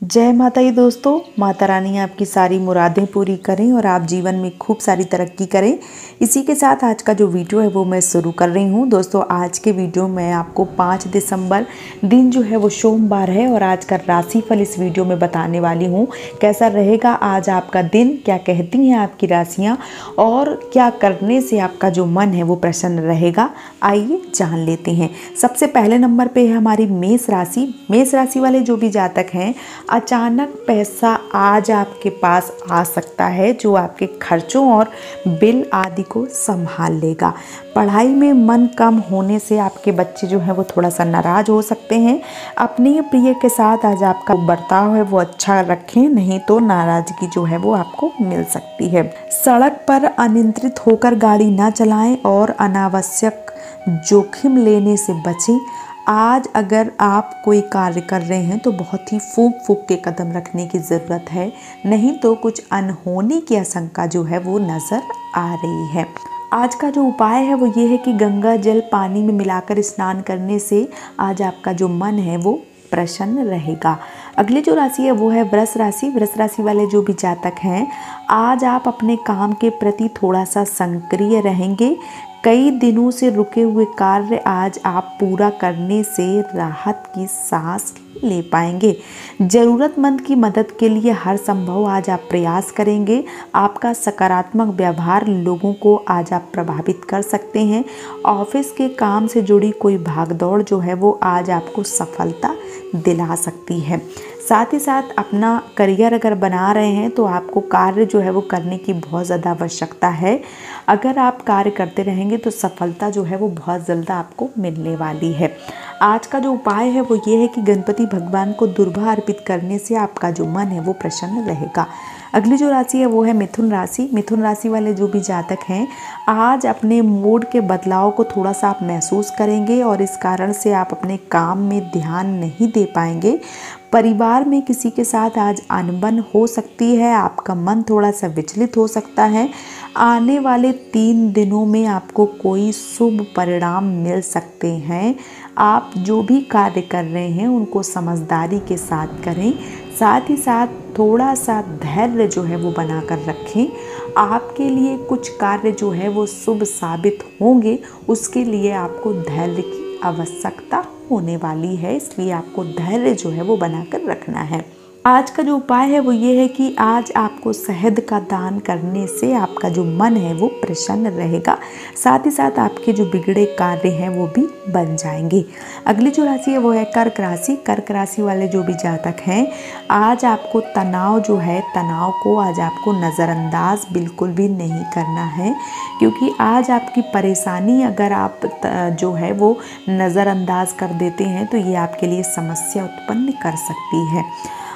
जय माता दी दोस्तों। माता रानी आपकी सारी मुरादें पूरी करें और आप जीवन में खूब सारी तरक्की करें। इसी के साथ आज का जो वीडियो है वो मैं शुरू कर रही हूँ। दोस्तों आज के वीडियो में आपको 5 दिसंबर दिन जो है वो सोमवार है और आज का राशिफल इस वीडियो में बताने वाली हूँ। कैसा रहेगा आज आपका दिन, क्या कहती हैं आपकी राशियाँ और क्या करने से आपका जो मन है वो प्रसन्न रहेगा, आइए जान लेते हैं। सबसे पहले नंबर पे है हमारी मेष राशि। मेष राशि वाले जो भी जातक हैं, अचानक पैसा आज आपके पास आ सकता है जो आपके खर्चों और बिल आदि को संभाल लेगा। पढ़ाई में मन कम होने से आपके बच्चे जो है वो थोड़ा सा नाराज हो सकते हैं। अपने प्रिय के साथ आज आपका बर्ताव है वो अच्छा रखें, नहीं तो नाराजगी जो है वो आपको मिल सकती है। सड़क पर अनियंत्रित होकर गाड़ी ना चलाएं और अनावश्यक जोखिम लेने से बचें। आज अगर आप कोई कार्य कर रहे हैं तो बहुत ही फूंक फूंक के कदम रखने की ज़रूरत है, नहीं तो कुछ अनहोनी की आशंका जो है वो नज़र आ रही है। आज का जो उपाय है वो ये है कि गंगा जल पानी में मिलाकर स्नान करने से आज आपका जो मन है वो प्रसन्न रहेगा। अगली जो राशि है वो है वृष राशि। वृष राशि वाले जो भी जातक हैं, आज आप अपने काम के प्रति थोड़ा सा सक्रिय रहेंगे। कई दिनों से रुके हुए कार्य आज आप पूरा करने से राहत की सांस ले पाएंगे। ज़रूरतमंद की मदद के लिए हर संभव आज आप प्रयास करेंगे। आपका सकारात्मक व्यवहार लोगों को आज आप प्रभावित कर सकते हैं। ऑफिस के काम से जुड़ी कोई भागदौड़ जो है वो आज आपको सफलता दिला सकती है। साथ ही साथ अपना करियर अगर बना रहे हैं तो आपको कार्य जो है वो करने की बहुत ज़्यादा आवश्यकता है। अगर आप कार्य करते रहेंगे तो सफलता जो है वो बहुत जल्द आपको मिलने वाली है। आज का जो उपाय है वो ये है कि गणपति भगवान को दुर्वा अर्पित करने से आपका जो मन है वो प्रसन्न रहेगा। अगली जो राशि है वो है मिथुन राशि। मिथुन राशि वाले जो भी जातक हैं, आज अपने मूड के बदलाव को थोड़ा सा आप महसूस करेंगे और इस कारण से आप अपने काम में ध्यान नहीं दे पाएंगे। परिवार में किसी के साथ आज अनबन हो सकती है, आपका मन थोड़ा सा विचलित हो सकता है। आने वाले 3 दिनों में आपको कोई शुभ परिणाम मिल सकते हैं। आप जो भी कार्य कर रहे हैं उनको समझदारी के साथ करें, साथ ही साथ थोड़ा सा धैर्य जो है वो बना कर रखें। आपके लिए कुछ कार्य जो है वो शुभ साबित होंगे, उसके लिए आपको धैर्य की आवश्यकता होने वाली है, इसलिए आपको धैर्य जो है वो बनाकर रखना है। आज का जो उपाय है वो ये है कि आज आपको शहद का दान करने से आपका जो मन है वो प्रसन्न रहेगा। साथ ही साथ आपके जो बिगड़े कार्य हैं वो भी बन जाएंगे। अगली जो राशि है वो है कर्क राशि। कर्क राशि वाले जो भी जातक हैं, आज आपको तनाव जो है, तनाव को आज आपको नज़रअंदाज बिल्कुल भी नहीं करना है, क्योंकि आज आपकी परेशानी अगर आप जो है वो नज़रअंदाज कर देते हैं तो ये आपके लिए समस्या उत्पन्न कर सकती है।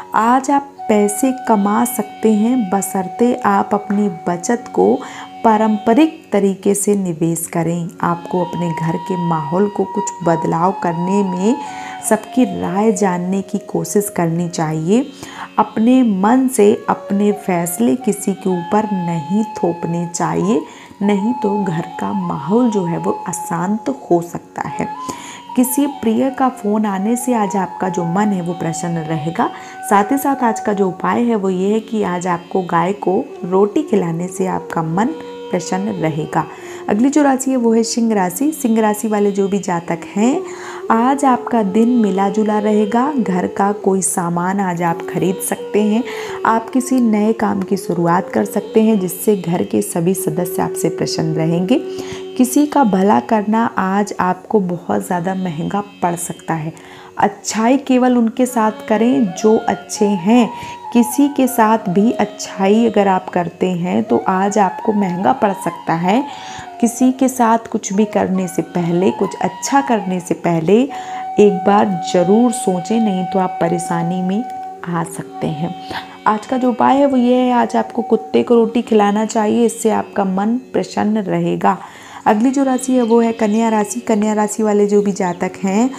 आज आप पैसे कमा सकते हैं, बशर्ते आप अपनी बचत को पारंपरिक तरीके से निवेश करें। आपको अपने घर के माहौल को कुछ बदलाव करने में सबकी राय जानने की कोशिश करनी चाहिए। अपने मन से अपने फैसले किसी के ऊपर नहीं थोपने चाहिए, नहीं तो घर का माहौल जो है वो अशांत हो सकता है। किसी प्रिय का फ़ोन आने से आज आपका जो मन है वो प्रसन्न रहेगा। साथ ही साथ आज का जो उपाय है वो ये है कि आज आपको गाय को रोटी खिलाने से आपका मन प्रसन्न रहेगा। अगली जो राशि है वो है सिंह राशि। सिंह राशि वाले जो भी जातक हैं, आज आपका दिन मिला जुला रहेगा। घर का कोई सामान आज आप खरीद सकते हैं। आप किसी नए काम की शुरुआत कर सकते हैं जिससे घर के सभी सदस्य आपसे प्रसन्न रहेंगे। किसी का भला करना आज आपको बहुत ज़्यादा महंगा पड़ सकता है। अच्छाई केवल उनके साथ करें जो अच्छे हैं। किसी के साथ भी अच्छाई अगर आप करते हैं तो आज आपको महंगा पड़ सकता है। किसी के साथ कुछ भी करने से पहले, कुछ अच्छा करने से पहले एक बार ज़रूर सोचें, नहीं तो आप परेशानी में आ सकते हैं। आज का जो उपाय है वो ये है, आज आपको कुत्ते को रोटी खिलाना चाहिए, इससे आपका मन प्रसन्न रहेगा। अगली जो राशि है वो है कन्या राशि। कन्या राशि वाले जो भी जातक हैं,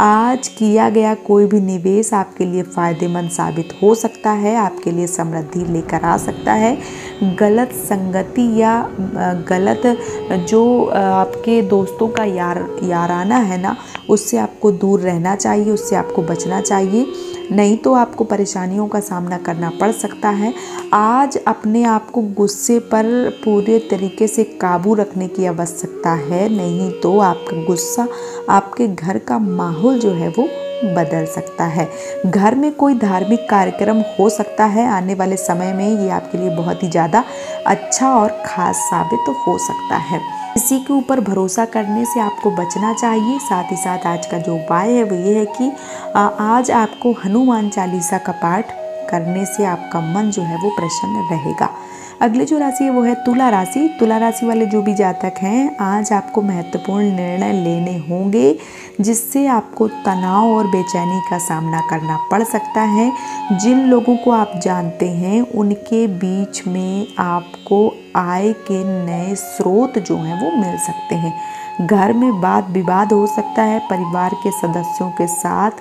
आज किया गया कोई भी निवेश आपके लिए फ़ायदेमंद साबित हो सकता है, आपके लिए समृद्धि लेकर आ सकता है। गलत संगति या गलत जो आपके दोस्तों का याराना है ना, उससे आपको दूर रहना चाहिए, उससे आपको बचना चाहिए। नहीं तो आपको परेशानियों का सामना करना पड़ सकता है। आज अपने आप को गुस्से पर पूरे तरीके से काबू रखने की आवश्यकता है, नहीं तो आपका गुस्सा आपके घर का माहौल जो है वो बदल सकता है। घर में कोई धार्मिक कार्यक्रम हो सकता है आने वाले समय में, ये आपके लिए बहुत ही ज़्यादा अच्छा और ख़ास साबित हो सकता है। किसी के ऊपर भरोसा करने से आपको बचना चाहिए। साथ ही साथ आज का जो उपाय है वो ये है कि आज आपको हनुमान चालीसा का पाठ करने से आपका मन जो है वो प्रसन्न रहेगा। अगली जो राशि है वो है तुला राशि। तुला राशि वाले जो भी जातक हैं, आज आपको महत्वपूर्ण निर्णय लेने होंगे जिससे आपको तनाव और बेचैनी का सामना करना पड़ सकता है। जिन लोगों को आप जानते हैं उनके बीच में आपको आय के नए स्रोत जो हैं वो मिल सकते हैं। घर में वाद विवाद हो सकता है परिवार के सदस्यों के साथ।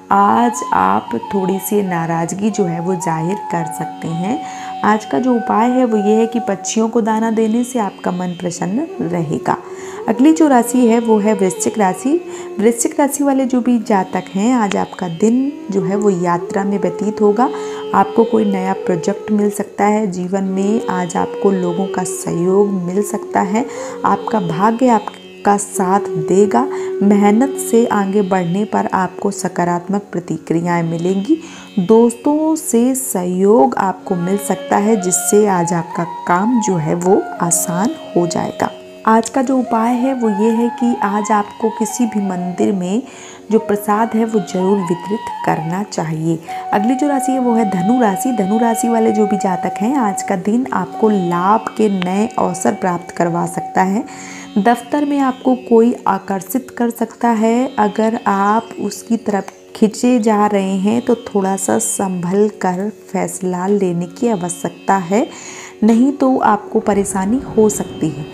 आज आप थोड़ी सी नाराज़गी जो है वो जाहिर कर सकते हैं। आज का जो उपाय है वो ये है कि पक्षियों को दाना देने से आपका मन प्रसन्न रहेगा। अगली जो राशि है वो है वृश्चिक राशि। वृश्चिक राशि वाले जो भी जातक हैं, आज आपका दिन जो है वो यात्रा में व्यतीत होगा। आपको कोई नया प्रोजेक्ट मिल सकता है। जीवन में आज आपको लोगों का सहयोग मिल सकता है। आपका भाग्य आपका साथ देगा। मेहनत से आगे बढ़ने पर आपको सकारात्मक प्रतिक्रियाएं मिलेंगी। दोस्तों से सहयोग आपको मिल सकता है जिससे आज आपका काम जो है वो आसान हो जाएगा। आज का जो उपाय है वो ये है कि आज आपको किसी भी मंदिर में जो प्रसाद है वो जरूर वितरित करना चाहिए। अगली जो राशि है वो है धनु राशि। धनु राशि वाले जो भी जातक हैं, आज का दिन आपको लाभ के नए अवसर प्राप्त करवा सकता है। दफ्तर में आपको कोई आकर्षित कर सकता है। अगर आप उसकी तरफ खिंचे जा रहे हैं तो थोड़ा सा संभल कर फैसला लेने की आवश्यकता है, नहीं तो आपको परेशानी हो सकती है।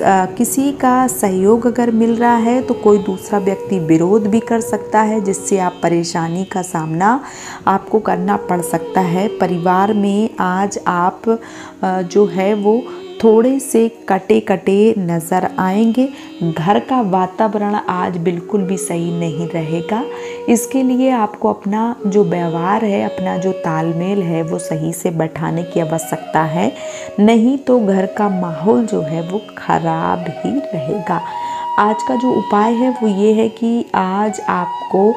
किसी का सहयोग अगर मिल रहा है तो कोई दूसरा व्यक्ति विरोध भी कर सकता है जिससे आप परेशानी का सामना आपको करना पड़ सकता है। परिवार में आज आप जो है वो थोड़े से कटे कटे नज़र आएंगे। घर का वातावरण आज बिल्कुल भी सही नहीं रहेगा। इसके लिए आपको अपना जो व्यवहार है, अपना जो तालमेल है वो सही से बैठाने की आवश्यकता है, नहीं तो घर का माहौल जो है वो खराब ही रहेगा। आज का जो उपाय है वो ये है कि आज आपको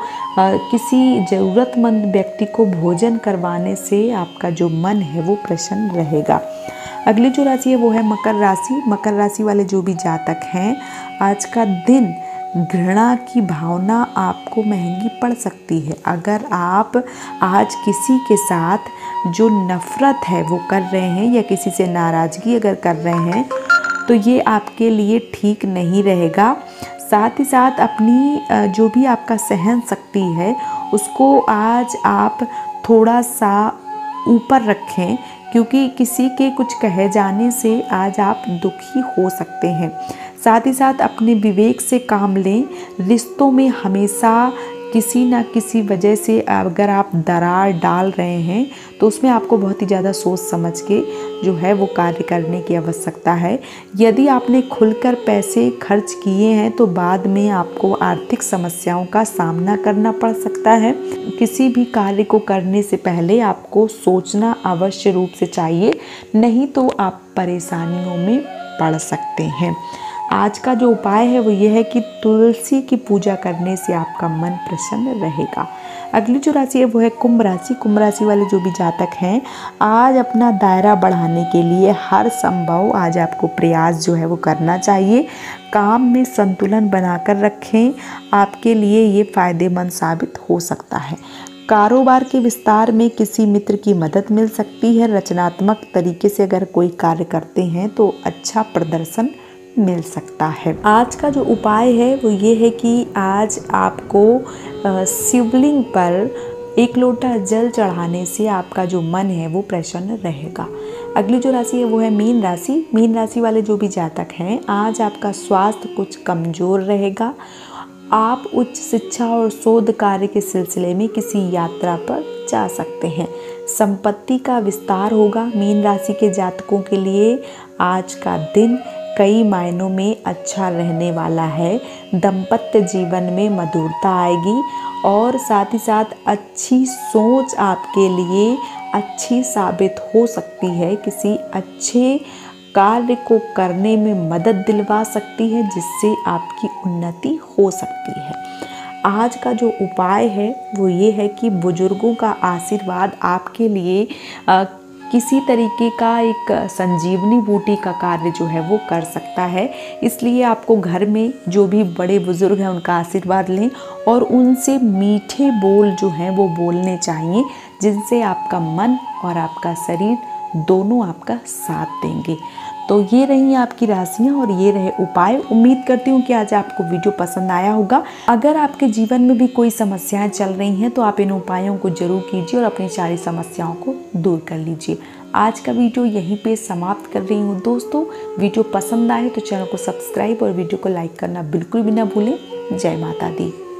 किसी ज़रूरतमंद व्यक्ति को भोजन करवाने से आपका जो मन है वो प्रसन्न रहेगा। अगली जो राशि है वो है मकर राशि। मकर राशि वाले जो भी जातक हैं, आज का दिन घृणा की भावना आपको महंगी पड़ सकती है। अगर आप आज किसी के साथ जो नफ़रत है वो कर रहे हैं या किसी से नाराज़गी अगर कर रहे हैं तो ये आपके लिए ठीक नहीं रहेगा। साथ ही साथ अपनी जो भी आपका सहन शक्ति है उसको आज आप थोड़ा सा ऊपर रखें, क्योंकि किसी के कुछ कहे जाने से आज आप दुखी हो सकते हैं। साथ ही साथ अपने विवेक से काम लें। रिश्तों में हमेशा किसी न किसी वजह से अगर आप दरार डाल रहे हैं तो उसमें आपको बहुत ही ज़्यादा सोच समझ के जो है वो कार्य करने की आवश्यकता है। यदि आपने खुलकर पैसे खर्च किए हैं तो बाद में आपको आर्थिक समस्याओं का सामना करना पड़ सकता है। किसी भी कार्य को करने से पहले आपको सोचना अवश्य रूप से चाहिए, नहीं तो आप परेशानियों में पड़ सकते हैं। आज का जो उपाय है वो ये है कि तुलसी की पूजा करने से आपका मन प्रसन्न रहेगा। अगली जो राशि है वो है कुंभ राशि। कुंभ राशि वाले जो भी जातक हैं, आज अपना दायरा बढ़ाने के लिए हर संभव आज आपको प्रयास जो है वो करना चाहिए। काम में संतुलन बनाकर रखें, आपके लिए ये फ़ायदेमंद साबित हो सकता है। कारोबार के विस्तार में किसी मित्र की मदद मिल सकती है। रचनात्मक तरीके से अगर कोई कार्य करते हैं तो अच्छा प्रदर्शन मिल सकता है। आज का जो उपाय है वो ये है कि आज आपको शिवलिंग पर 1 लोटा जल चढ़ाने से आपका जो मन है वो प्रसन्न रहेगा। अगली जो राशि है वो है मीन राशि। मीन राशि वाले जो भी जातक हैं, आज आपका स्वास्थ्य कुछ कमज़ोर रहेगा। आप उच्च शिक्षा और शोध कार्य के सिलसिले में किसी यात्रा पर जा सकते हैं। संपत्ति का विस्तार होगा। मीन राशि के जातकों के लिए आज का दिन कई मायनों में अच्छा रहने वाला है। दाम्पत्य जीवन में मधुरता आएगी और साथ ही साथ अच्छी सोच आपके लिए अच्छी साबित हो सकती है, किसी अच्छे कार्य को करने में मदद दिलवा सकती है, जिससे आपकी उन्नति हो सकती है। आज का जो उपाय है वो ये है कि बुजुर्गों का आशीर्वाद आपके लिए किसी तरीके का एक संजीवनी बूटी का कार्य जो है वो कर सकता है। इसलिए आपको घर में जो भी बड़े बुजुर्ग हैं उनका आशीर्वाद लें और उनसे मीठे बोल जो हैं वो बोलने चाहिए, जिनसे आपका मन और आपका शरीर दोनों आपका साथ देंगे। तो ये रही आपकी राशियाँ और ये रहे उपाय। उम्मीद करती हूँ कि आज आपको वीडियो पसंद आया होगा। अगर आपके जीवन में भी कोई समस्याएं चल रही हैं तो आप इन उपायों को जरूर कीजिए और अपनी सारी समस्याओं को दूर कर लीजिए। आज का वीडियो यहीं पे समाप्त कर रही हूँ दोस्तों। वीडियो पसंद आए तो चैनल को सब्सक्राइब और वीडियो को लाइक करना बिल्कुल भी ना भूलें। जय माता दी।